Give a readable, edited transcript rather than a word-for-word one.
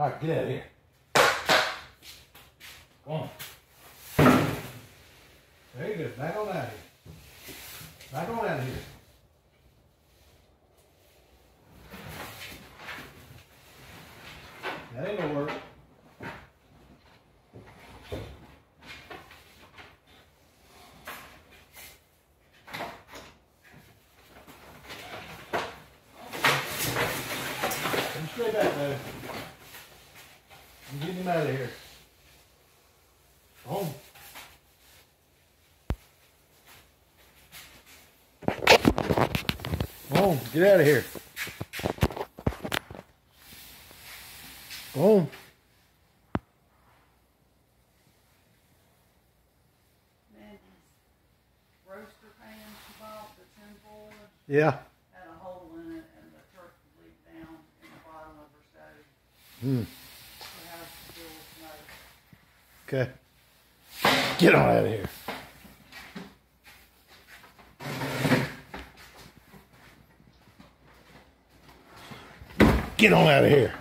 All right, get out of here. Come on. There you go. Back on out of here. Back on out of here. That ain't gonna work. Come straight back though. I'm getting him out of here. Home. Home. Get out of here. Home. Man, these roaster pans she bought, the tin foil, Yeah. had a hole in it and the turkey leaked down in the bottom of her stove. Hmm. She has to deal with smoke. Okay. Get on out of here. Get on out of here.